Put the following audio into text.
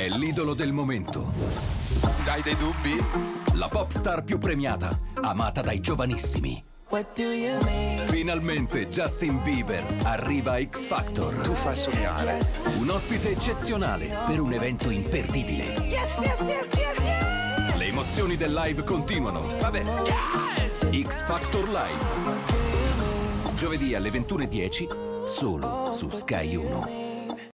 È l'idolo del momento. Hai dei dubbi? La pop star più premiata, amata dai giovanissimi. Finalmente Justin Bieber arriva a X Factor. Tu fai sognare. Un ospite eccezionale per un evento imperdibile. Le emozioni del live continuano. Vabbè. X Factor Live. Giovedì alle 21:10, solo su Sky 1.